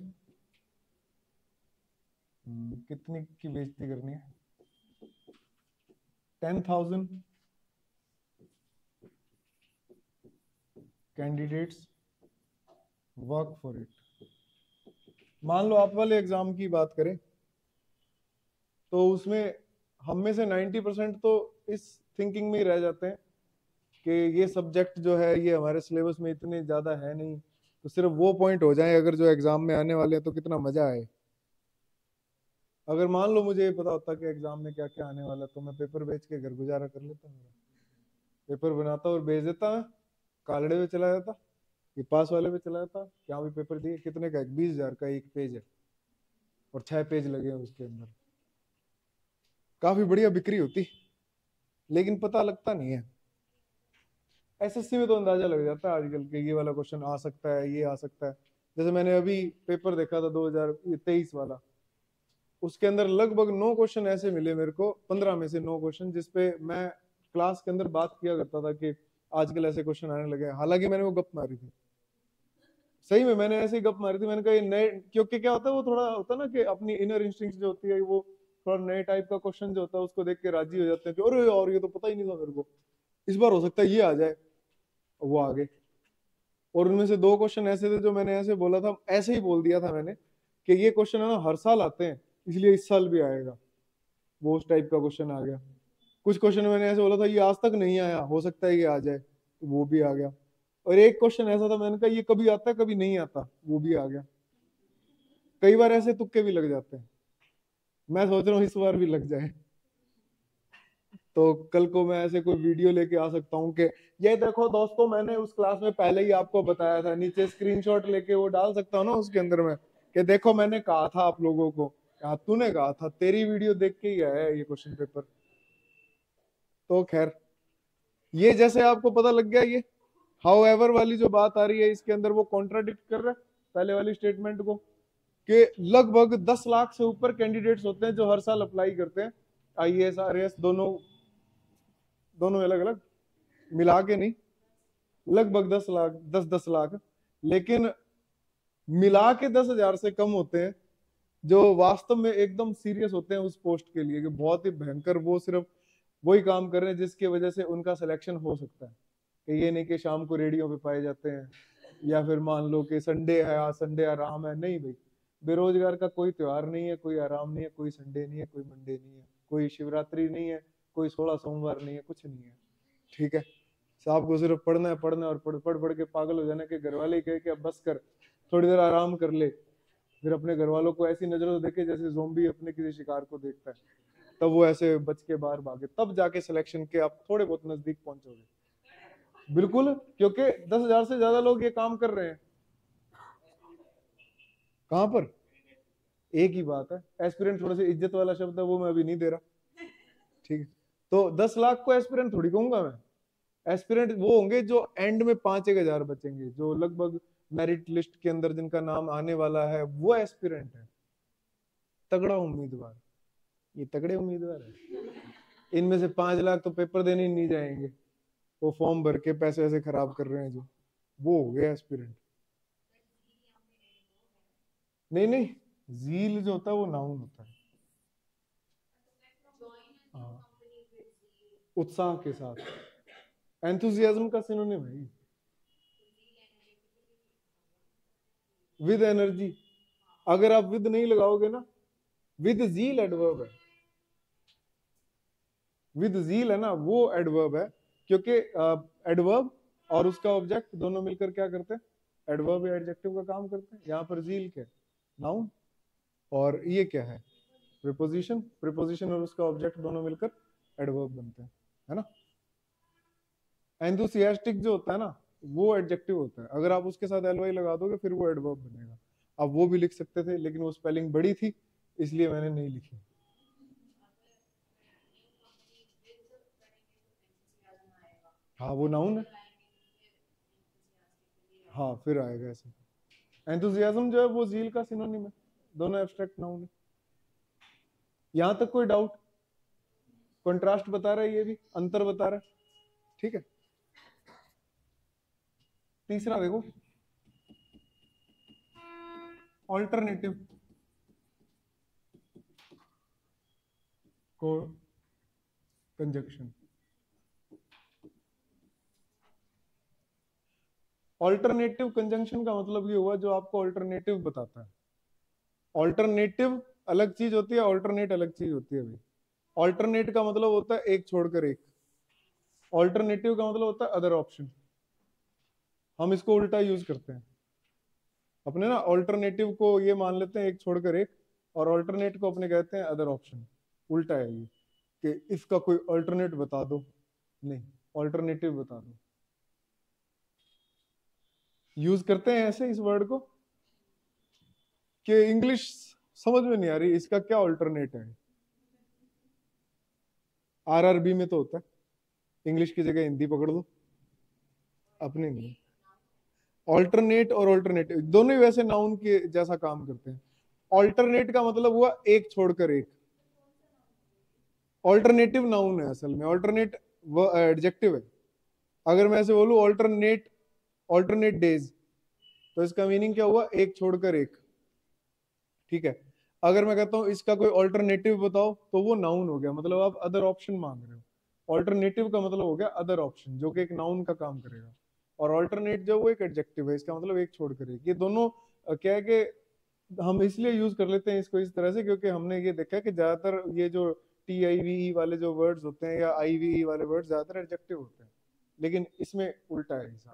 कितनी की बेइज्जती करनी है, 10,000 कैंडिडेट्स वर्क फॉर इट। मान लो आप वाले एग्जाम की बात करें तो उसमें हम में से 90% तो इस थिंकिंग में ही रह जाते हैं कि ये सब्जेक्ट जो है ये हमारे सिलेबस में इतने ज्यादा है नहीं, तो सिर्फ वो पॉइंट हो जाए अगर जो एग्जाम में आने वाले हैं तो कितना मजा आए। अगर मान लो मुझे ये पता होता कि एग्जाम में क्या क्या आने वाला, तो मैं पेपर बेच के घर गुजारा कर लेता। मेरा पेपर बनाता और बेच देता, कालड़े में चला जाता, ये पास वाले पे चला जाता। क्या भी पेपर दिए, कितने का? 20,000 का एक पेज है और 6 पेज लगे हैं उसके अंदर, काफी बढ़िया बिक्री होती, लेकिन पता लगता नहीं है। एसएससी में तो अंदाजा लग जाता है आजकल के ये वाला क्वेश्चन आ सकता है, ये आ सकता है, जैसे मैंने अभी पेपर देखा था 2023 वाला, उसके अंदर लगभग 9 क्वेश्चन ऐसे मिले मेरे को, 15 में से 9 क्वेश्चन, जिसपे मैं क्लास के अंदर बात किया करता था कि आजकल ऐसे क्वेश्चन आने लगे हैं। हालांकि मैंने वो गप मारी थी, सही में मैंने ऐसे ही गप मारी थी। मैंने कहा ये नए, क्योंकि क्या होता है वो थोड़ा होता है ना कि अपनी इनर इंस्टिंक्ट जो होती है वो थोड़ा नए टाइप का क्वेश्चन जो होता है उसको देख के राजी हो जाते हैं कि अरे और ये तो पता ही नहीं था मेरे को, इस बार हो सकता है ये आ जाए। वो आ गए। और उनमें से 2 क्वेश्चन ऐसे थे जो मैंने ऐसे बोला था, ऐसे ही बोल दिया था मैंने कि ये क्वेश्चन है ना हर साल आते हैं, इसलिए इस साल भी आएगा। वो उस टाइप का क्वेश्चन आ गया। कुछ क्वेश्चन मैंने ऐसे बोला था ये आज तक नहीं आया, हो सकता है ये आ जाए, तो वो भी आ गया। और एक क्वेश्चन ऐसा था मैंने कहा ये कभी आता है कभी नहीं आता, वो भी आ गया। कई बार ऐसे तुक्के भी लग जाते हैं। मैं सोच रहा हूँ इस बार भी लग जाए, तो कल को मैं ऐसे कोई वीडियो लेके आ सकता हूँ कि ये देखो दोस्तों मैंने उस क्लास में पहले ही आपको बताया था, नीचे स्क्रीनशॉट लेके वो डाल सकता हूँ ना उसके अंदर में कि देखो मैंने कहा था आप लोगों को, हाँ तूने कहा था, तेरी वीडियो देख के ही आया है ये क्वेश्चन पेपर। तो खैर, ये जैसे आपको पता लग गया, ये हाउ एवर वाली जो बात आ रही है इसके अंदर वो कॉन्ट्राडिक्ट कर रहा है पहले वाली स्टेटमेंट को, कि लगभग 10 लाख से ऊपर कैंडिडेट्स होते हैं जो हर साल अप्लाई करते हैं, आईएएस आरएएस दोनों, दोनों अलग अलग मिला के नहीं, लगभग 10 लाख, 10-10 लाख, लेकिन मिला के 10,000 से कम होते हैं जो वास्तव में एकदम सीरियस होते हैं उस पोस्ट के लिए, कि बहुत ही भयंकर, वो सिर्फ वही काम कर रहे हैं जिसकी वजह से उनका सिलेक्शन हो सकता है। कि ये नहीं कि शाम को रेडियो पे पाए जाते हैं, या फिर मान लो कि संडे है, आज संडे आराम है, नहीं भाई। बेरोजगार का कोई त्योहार नहीं है, कोई आराम नहीं है, कोई संडे नहीं है, कोई मंडे नहीं है, कोई शिवरात्रि नहीं है, कोई 16 सोमवार नहीं है, कुछ नहीं है। ठीक है, साहब को सिर्फ पढ़ना है, पढ़ना है, और पढ़ के पागल हो जाना, कि घर वाले ही कहे कि अब बस कर, थोड़ी देर आराम कर ले, फिर अपने घर वालों को ऐसी नजरों से देखे जैसे ज़ोंबी अपने किसी शिकार को देखता है, तब वो ऐसे बच के बाहर भागे, तब जाके सिलेक्शन के आप थोड़े बहुत नजदीक पहुंचोगे। बिल्कुल, क्योंकि 10,000 से ज्यादा लोग ये काम कर रहे हैं। कहां पर? एक ही बात है, एस्पिरेंट थोड़ा सा इज्जत वाला शब्द है, वो मैं अभी नहीं दे रहा। ठीक है, तो 10 लाख को एस्पिरेंट थोड़ी कहूंगा मैं। एस्पिरेंट वो होंगे जो एंड में 5-1 हजार बचेंगे, जो लगभग मेरिट लिस्ट के अंदर जिनका नाम आने वाला है, वो एस्पिरेंट है, तगड़ा उम्मीदवार। ये तगड़े उम्मीदवार है। इनमें से 5 लाख तो पेपर देने ही नहीं जाएंगे, वो फॉर्म भर के पैसे ऐसे खराब कर रहे हैं जो, वो हो गया एस्पिरेंट। नहीं नहीं, जील जो होता है वो नाउन होता है। हाँ, उत्साह के साथ, एंथुजियाज्म का सिनोनिम है। विद एनर्जी, अगर आप विद नहीं लगाओगे ना, विद जील एडवर्ब है, विद जील है ना वो एडवर्ब है, क्योंकि एडवर्ब और उसका ऑब्जेक्ट दोनों मिलकर क्या करते हैं, एडवर्ब या एडजेक्टिव का काम करते हैं। यहाँ पर जील क्या, नाउन, और ये क्या है, प्रीपोजिशन। प्रीपोजिशन और उसका ऑब्जेक्ट दोनों मिलकर एडवर्ब बनते हैं, है ना। एंथुसियास्टिक जो होता है ना, वो एडजेक्टिव होता है, अगर आप उसके साथ एलवाई लगा दोगे फिर वो एडवर्ब बनेगा। अब वो भी लिख सकते थे लेकिन वो स्पेलिंग बड़ी थी, इसलिए मैंने नहीं लिखी। हाँ वो नाउन है। हाँ फिर आएगा ऐसे। एंथुसियाज्म जो है वो जील का सिनोनिम है, दोनों एब्स्ट्रैक्ट नाउन है। यहां तक कोई डाउट? कंट्रास्ट बता रहा है, ये भी अंतर बता रहा है। ठीक है, तीसरा देखो, ऑल्टरनेटिव को कंजक्शन। ऑल्टरनेटिव कंजंक्शन का मतलब ये हुआ जो आपको ऑल्टरनेटिव बताता है। ऑल्टरनेटिव अलग चीज होती है, ऑल्टरनेट अलग चीज होती है भाई। ऑल्टरनेट का मतलब होता है एक छोड़कर एक, ऑल्टरनेटिव का मतलब होता है अदर ऑप्शन। हम इसको उल्टा यूज करते हैं अपने ना, ऑल्टरनेटिव को ये मान लेते हैं एक छोड़कर एक, और ऑल्टरनेट को अपने कहते हैं अदर ऑप्शन। उल्टा है ये, कि इसका कोई ऑल्टरनेट बता दो, नहीं, ऑल्टरनेटिव बता दो। यूज करते हैं ऐसे इस वर्ड को कि इंग्लिश समझ में नहीं आ रही, इसका क्या ऑल्टरनेट है। आरआरबी में तो होता है, इंग्लिश की जगह हिंदी पकड़ लो, अपने नहीं। ऑल्टरनेट और ऑल्टरनेटिव दोनों ही वैसे नाउन के जैसा काम करते हैं। ऑल्टरनेट का मतलब हुआ एक छोड़कर एक। ऑल्टरनेटिव नाउन है असल में, ऑल्टरनेट वो एडजेक्टिव है। अगर मैं ऐसे बोलूं ऑल्टरनेट, ऑल्टरनेट डेज, तो इसका मीनिंग क्या हुआ, एक छोड़कर एक। ठीक है। अगर मैं कहता हूं इसका कोई ऑल्टरनेटिव बताओ, तो वो नाउन हो गया, मतलब आप अदर ऑप्शन मांग रहे हो। ऑल्टरनेटिव का मतलब हो गया अदर ऑप्शन, जो कि एक नाउन का काम करेगा। और ऑल्टरनेट जो वो एक एडजेक्टिव है, इसका मतलब एक छोड़कर एक। ये दोनों क्या है कि हम इसलिए यूज कर लेते हैं इसको इस तरह से, क्योंकि हमने ये देखा है कि ज्यादातर ये जो TIVE वाले जो वर्ड्स होते हैं या IVE वाले वर्ड्स ज्यादातर एडजेक्टिव होते हैं, लेकिन इसमें उल्टा है हिसाब।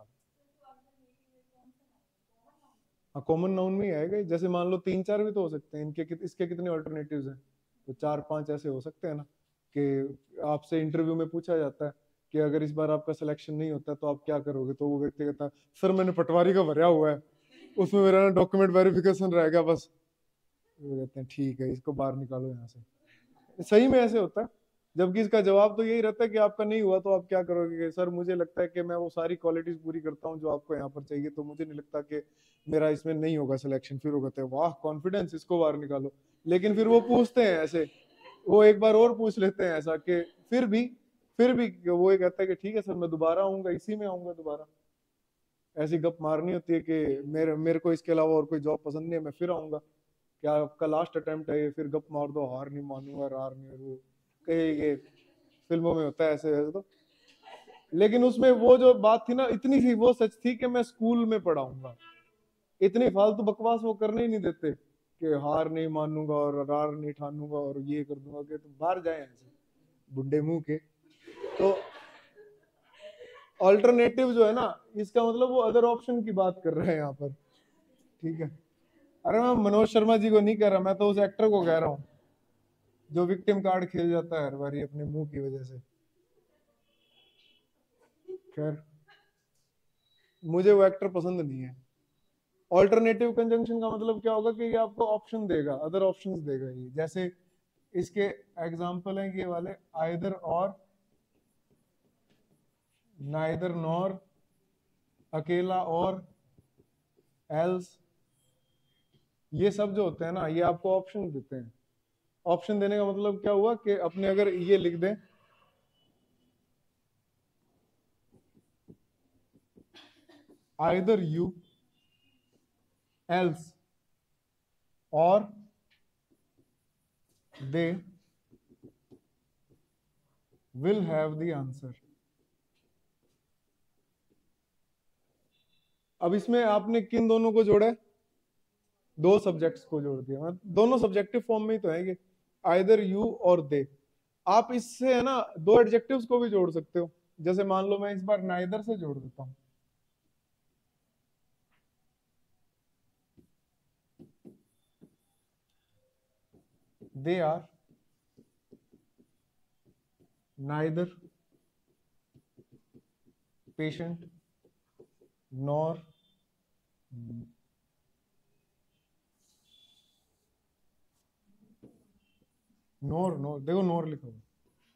हाँ, कॉमन नाउन में ही आएगा। जैसे मान लो 3-4 भी तो हो सकते हैं इनके, इसके कितने ऑल्टरनेटिव्स हैं, तो 4-5 ऐसे हो सकते हैं ना। कि आपसे इंटरव्यू में पूछा जाता है कि अगर इस बार आपका सिलेक्शन नहीं होता तो आप क्या करोगे, तो वो व्यक्ति कहता है सर मैंने पटवारी का भरा हुआ है, उसमें मेरा ना डॉक्यूमेंट वेरिफिकेशन रह गया बस। वो कहते हैं ठीक है इसको बाहर निकालो यहाँ से। सही में ऐसे होता है। जबकि इसका जवाब तो यही रहता है कि आपका नहीं हुआ तो आप क्या करोगे, कि सर मुझे लगता है कि मैं वो सारी क्वालिटीज पूरी करता हूँ जो आपको यहाँ पर चाहिए, तो मुझे नहीं लगता कि मेरा इसमें नहीं होगा सिलेक्शन। फिर वो कहते हैं वाह कॉन्फिडेंस, इसको बाहर निकालो। लेकिन फिर वो पूछते हैं ऐसे, वो एक बार और पूछ लेते हैं ऐसा कि फिर भी वो ये कहता है कि ठीक है सर मैं दोबारा आऊंगा, इसी में आऊंगा दोबारा। ऐसी गप मारनी होती है कि मेरे मेरे को इसके अलावा और कोई जॉब पसंद नहीं है, मैं फिर आऊंगा। क्या आपका लास्ट अटेम्प्ट है ये, फिर गप मार दो, हार नहीं मानूंगा, रार नहीं, वो कहीं ये फिल्मों में होता है ऐसे वैसे तो। लेकिन उसमें वो जो बात थी ना, इतनी सी वो सच थी कि मैं स्कूल में पढ़ाऊंगा। इतनी फालतू बकवास वो करने ही नहीं देते कि हार नहीं मानूंगा और रार नहीं ठानूंगा और ये कर दूंगा, कि तुम बाहर जाए ऐसे बुड्ढे मुंह के। तो ऑल्टरनेटिव जो है ना, इसका मतलब वो अदर ऑप्शन की बात कर रहे हैं यहाँ पर। ठीक है। अरे मैं मनोज शर्मा जी को नहीं कह रहा, मैं तो उस एक्टर को कह रहा हूँ जो विक्टिम कार्ड खेल जाता है हर बारी अपने मुंह की वजह से। खैर, मुझे वो एक्टर पसंद नहीं है। ऑल्टरनेटिव कंजंक्शन का मतलब क्या होगा कि ये आपको ऑप्शन देगा, अदर ऑप्शंस देगा। ये जैसे इसके एग्जांपल हैं ये वाले, आइदर और, नाइदर नॉर, अकेला और, एल्स। ये सब जो होते हैं ना, ये आपको ऑप्शन देते हैं। ऑप्शन देने का मतलब क्या हुआ कि अपने अगर ये लिख दें, आइदर यू, एल्स, और दे will have the answer। अब इसमें आपने किन दोनों को जोड़ा है, दो सब्जेक्ट्स को जोड़ दिया। मतलब दोनों सब्जेक्टिव फॉर्म में ही तो है, आइदर यू और दे। आप इससे है ना दो एडजेक्टिव्स को भी जोड़ सकते हो। जैसे मान लो मैं इस बार नाइदर से जोड़ देता हूं, they are neither patient nor nor nor, देखो नॉर लिखा हुआ,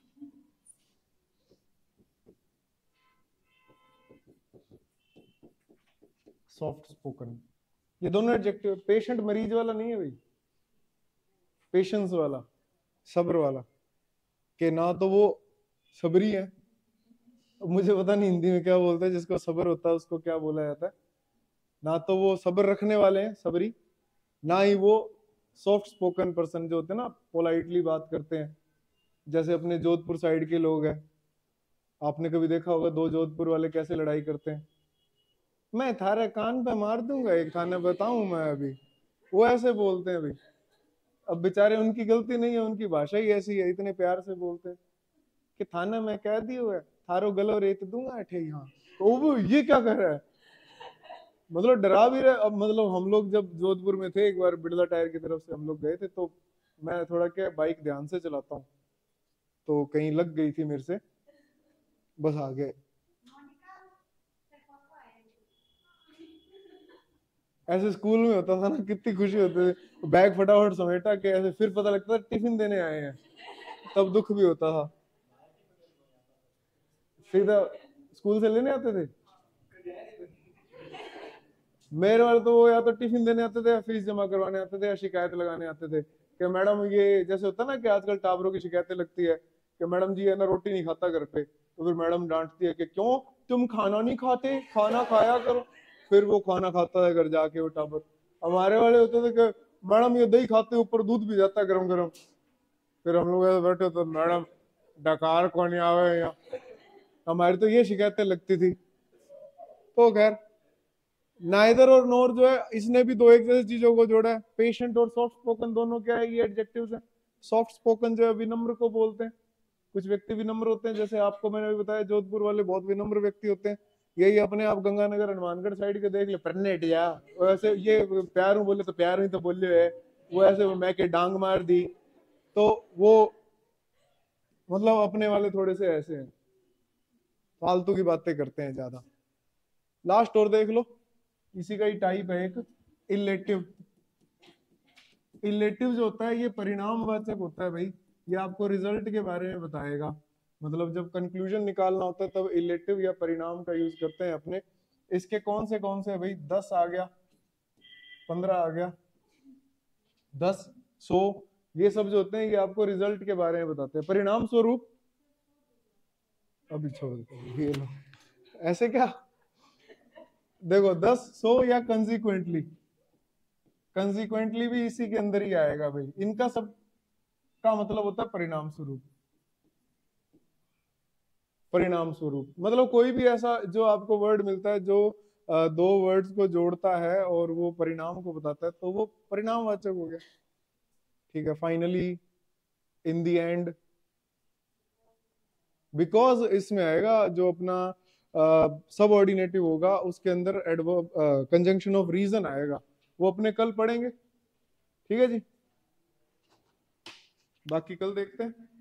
सॉफ्ट स्पोकन। ये दोनों एडजेक्टिव। पेशेंट मरीज वाला नहीं है भाई, पेशेंस वाला, सब्र वाला। कि ना तो वो सबरी है, मुझे पता नहीं हिंदी में क्या बोलते हैं जिसको सब्र होता है, उसको क्या बोला जाता है। ना तो वो सब्र रखने वाले हैं सबरी, ना ही वो सॉफ्ट स्पोकन पर्सन जो होते हैं ना, पोलाइटली बात करते हैं। जैसे अपने जोधपुर साइड के लोग हैं, आपने कभी देखा होगा दो जोधपुर वाले कैसे लड़ाई करते हैं, मैं थारे कान पे मार दूंगा एक थाने बताऊं मैं अभी, वो ऐसे बोलते हैं भाई। अब बेचारे उनकी गलती नहीं है, उनकी भाषा ही ऐसी है, इतने प्यार से बोलते हैं कि थाना में कैदी हुआ है, थारो गलो रेत दूंगा अठे यहाँ। तो वो ये क्या कर रहा है, मतलब डरा भी रहे। अब मतलब हम लोग जब जोधपुर में थे, एक बार बिरला टायर की तरफ से हम लोग गए थे, तो मैं थोड़ा क्या बाइक ध्यान से चलाता हूँ, तो कहीं लग गई थी मेरे से, बस आ गए। ऐसे स्कूल में होता था ना, कितनी खुशी होती थी, बैग फटाफट समेटा के ऐसे, फिर पता लगता था टिफिन देने आए हैं, तब दुख भी होता था। सीधा स्कूल से लेने आते थे। मेरे वाले तो वो या तो टिफिन देने आते थे या फीस जमा करवाने आते थे या शिकायत लगाने आते थे कि मैडम ये जैसे होता है ना कि आजकल टावरों की शिकायतें लगती है कि मैडम जी है ना रोटी नहीं खाता घर पे, तो फिर मैडम डांटती है कि क्यों तुम खाना नहीं खाते, खाना खाया करो। फिर वो खाना खाता है घर जाके वो टावर। हमारे वाले होते थे कि मैडम ये दही खाते ऊपर दूध भी जाता है गरम गरम। फिर हम लोग ऐसे बैठे तो मैडम डकार कौन आवे यहाँ। हमारी तो ये शिकायतें लगती थी। तो खैर नाइदर और नोर जो है इसने भी दो एक जैसी चीजों को जोड़ा है। पेशेंट और सॉफ्ट स्पोकन दोनों क्या है, ये एडजेक्टिव्स हैं। सॉफ्ट स्पोकन जो है विनम्र को बोलते हैं। कुछ व्यक्ति विनम्र होते हैं, जैसे आपको मैंने भी बताया जोधपुर वाले बहुत विनम्र व्यक्ति होते हैं। यही अपने आप गंगानगर हनुमानगढ़ साइड के देख ले प्रनेट या वैसे ये प्यार हूँ बोले तो प्यार ही तो बोले है, वो ऐसे मैं के डांग मार दी। तो वो मतलब अपने वाले थोड़े से ऐसे हैं, फालतू की बातें करते हैं ज्यादा। लास्ट और देख लो, इसी का ही टाइप है एक इलेटिव। इलेटिव जो होता है ये परिणामवाचक होता है भाई। ये आपको रिजल्ट के बारे में बताएगा। मतलब जब कंक्लूजन निकालना होता है तब इलेटिव या परिणाम का यूज करते हैं अपने। इसके कौन से भाई, 10 आ गया, 15 आ गया, 10, 100, ये सब जो होते हैं ये आपको रिजल्ट के बारे में बताते हैं। परिणाम स्वरूप अभी छोड़ देते हैं, ये लो ऐसे क्या, देखो 10, 100 या कंसिक्वेंटली। कंसिक्वेंटली भी इसी के अंदर ही आएगा भाई। इनका सब का मतलब होता है परिणाम स्वरूप। परिणाम स्वरूप मतलब कोई भी ऐसा जो आपको वर्ड मिलता है जो दो वर्ड्स को जोड़ता है और वो परिणाम को बताता है, तो वो परिणामवाचक हो गया। ठीक है, finally, in the end, because इसमें आएगा जो अपना सब ऑर्डिनेटिव होगा उसके अंदर एडवर्ब कंजंक्शन ऑफ रीजन आएगा। वो अपने कल पढ़ेंगे। ठीक है जी, बाकी कल देखते हैं।